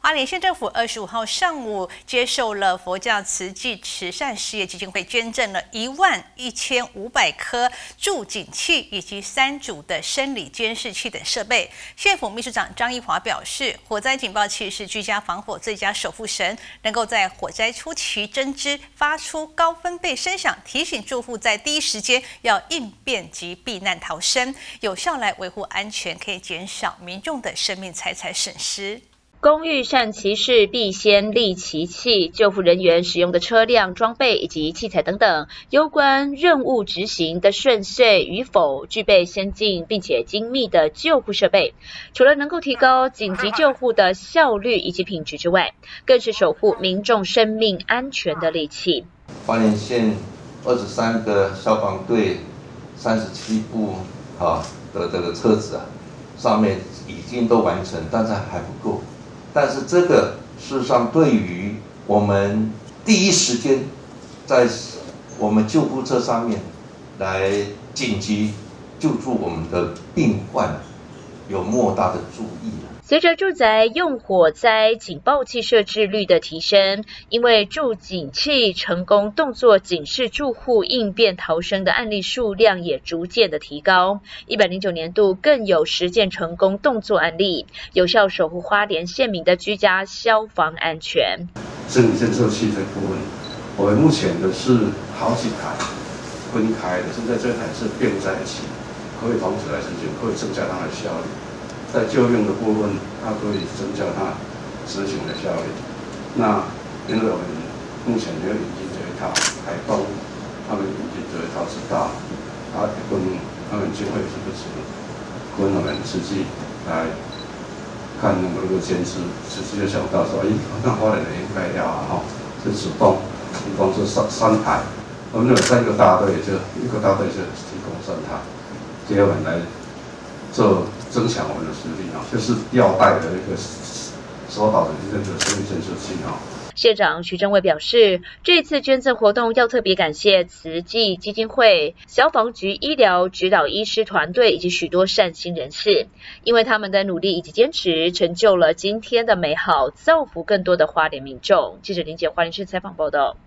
花莲县政府25号上午接受了佛教慈济慈善事业基金会捐赠了11500颗助警器以及3组的生理监视器等设备。县府秘书长张义华表示，火灾警报器是居家防火最佳守护神，能够在火灾初期侦知，发出高分贝声响，提醒住户在第一时间要应变及避难逃生，有效来维护安全，可以减少民众的生命财产损失。 公寓善其事，必先利其器。救护人员使用的车辆、装备以及器材等等，攸关任务执行的顺遂与否，具备先进并且精密的救护设备，除了能够提高紧急救护的效率以及品质之外，更是守护民众生命安全的利器。 花莲县23个消防队37部的这个车子上面已经都完成，但是还不够。但是这个事实上对于我们第一时间在我们救护车上面来紧急救助我们的病患有莫大的注意。 随着住宅用火灾警报器设置率的提升，因为助警器成功动作警示住户应变逃生的案例数量也逐渐的提高。109年度更有10件成功动作案例，有效守护花莲县民的居家消防安全。 生理监测器这部分，我们目前的是好几台分开的，现在这台是并在一起，可以同时来执行，可以增加它的效率。在救命的部分，它可以增加它执行的效率。那因为我们目前没有引进这一套，台东他们引进这一套是大，跟他们经费是不足，跟我们实际来看那个监视，实际就想到说，那花莲人应该要是主动是三台，我们有3个大队，就一个大队就提供3台，这样来做。增强我们的实力就是吊带的一个手导的这个生命监测器县长徐正伟表示，这次捐赠活动要特别感谢慈济基金会、消防局医疗指导医师团队以及许多善心人士，因为他们的努力以及坚持，成就了今天的美好，造福更多的花莲民众。记者林杰花莲市采访报道。